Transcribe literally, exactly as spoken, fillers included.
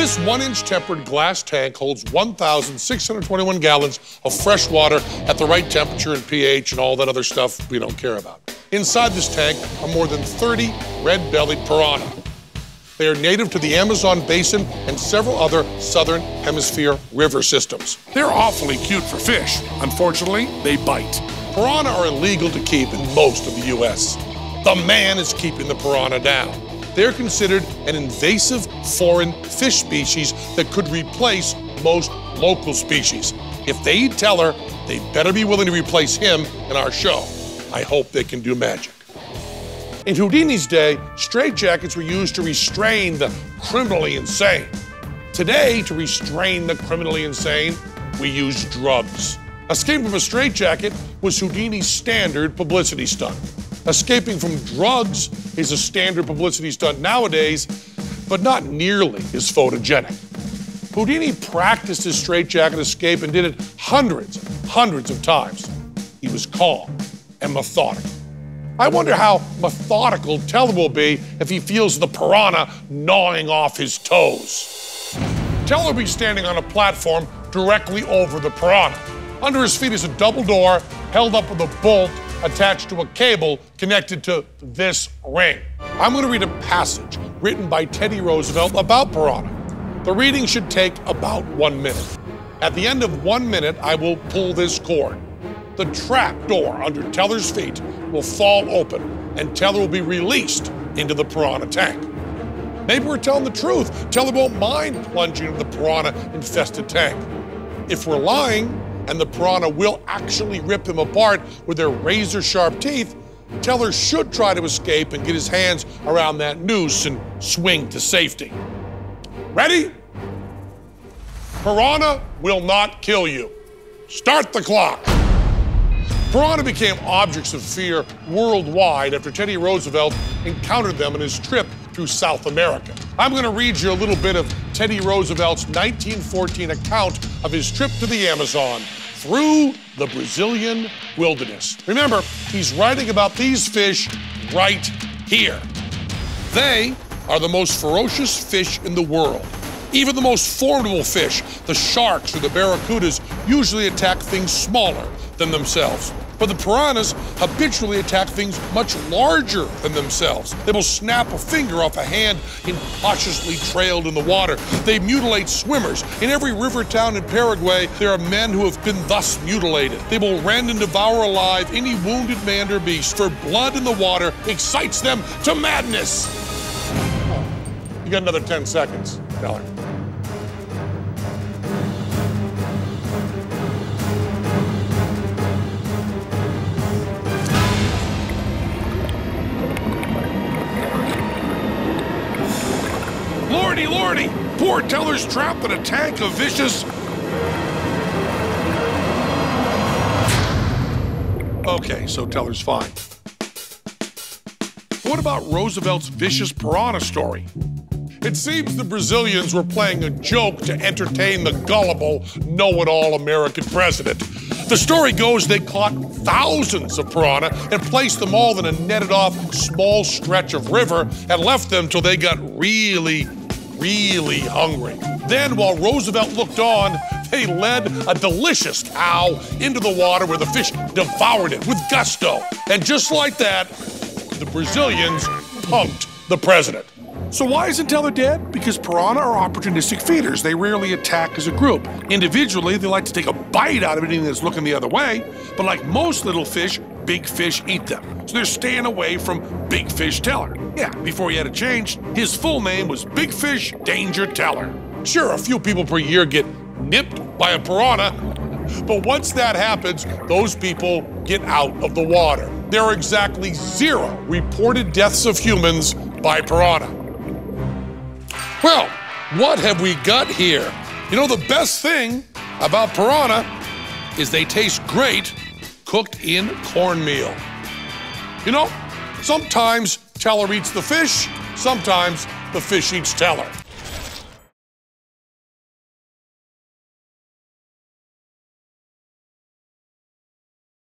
This one-inch tempered glass tank holds one thousand six hundred twenty-one gallons of fresh water at the right temperature and pH and all that other stuff we don't care about. Inside this tank are more than thirty red-bellied piranha. They are native to the Amazon basin and several other southern hemisphere river systems. They're awfully cute for fish. Unfortunately, they bite. Piranha are illegal to keep in most of the U S. The man is keeping the piranha down. They're considered an invasive foreign fish species that could replace most local species. If they eat Teller, they better be willing to replace him in our show. I hope they can do magic. In Houdini's day, straitjackets were used to restrain the criminally insane. Today, to restrain the criminally insane, we use drugs. Escaping from a straitjacket was Houdini's standard publicity stunt. Escaping from drugs is a standard publicity stunt nowadays, but not nearly as photogenic. Houdini practiced his straitjacket escape and did it hundreds, hundreds of times. He was calm and methodical. I wonder how methodical Teller will be if he feels the piranha gnawing off his toes. Teller will be standing on a platform directly over the piranha. Under his feet is a double door held up with a bolt attached to a cable connected to this ring. I'm going to read a passage written by Teddy Roosevelt about piranha. The reading should take about one minute. At the end of one minute, I will pull this cord. The trap door under Teller's feet will fall open and Teller will be released into the piranha tank. Maybe we're telling the truth. Teller won't mind plunging into the piranha-infested tank. If we're lying, and the piranha will actually rip him apart with their razor-sharp teeth, Teller should try to escape and get his hands around that noose and swing to safety. Ready? Piranha will not kill you. Start the clock. Piranha became objects of fear worldwide after Teddy Roosevelt encountered them on his trip through South America. I'm going to read you a little bit of Teddy Roosevelt's nineteen fourteen account of his trip to the Amazon through the Brazilian wilderness. Remember, he's writing about these fish right here. They are the most ferocious fish in the world. Even the most formidable fish, the sharks or the barracudas, usually attack things smaller than themselves. But the piranhas habitually attack things much larger than themselves. They will snap a finger off a hand incautiously trailed in the water. They mutilate swimmers. In every river town in Paraguay, there are men who have been thus mutilated. They will rend and devour alive any wounded man or beast, for blood in the water excites them to madness. Oh, you got another ten seconds, Teller. Lordy, lordy! Poor Teller's trapped in a tank of vicious... Okay, so Teller's fine. What about Roosevelt's vicious piranha story? It seems the Brazilians were playing a joke to entertain the gullible, know-it-all American president. The story goes they caught thousands of piranha and placed them all in a netted-off small stretch of river and left them till they got really, really hungry. Then, while Roosevelt looked on, they led a delicious cow into the water where the fish devoured it with gusto. And just like that, the Brazilians punked the president. So why isn't Teller dead? Because piranha are opportunistic feeders. They rarely attack as a group. Individually, they like to take a bite out of anything that's looking the other way, but like most little fish, big fish eat them. So they're staying away from Big Fish Teller. Yeah, before he had it changed, his full name was Big Fish Danger Teller. Sure, a few people per year get nipped by a piranha, but once that happens, those people get out of the water. There are exactly zero reported deaths of humans by piranha. Well, what have we got here? You know, the best thing about piranha is they taste great cooked in cornmeal. You know, sometimes Teller eats the fish, sometimes the fish eats Teller.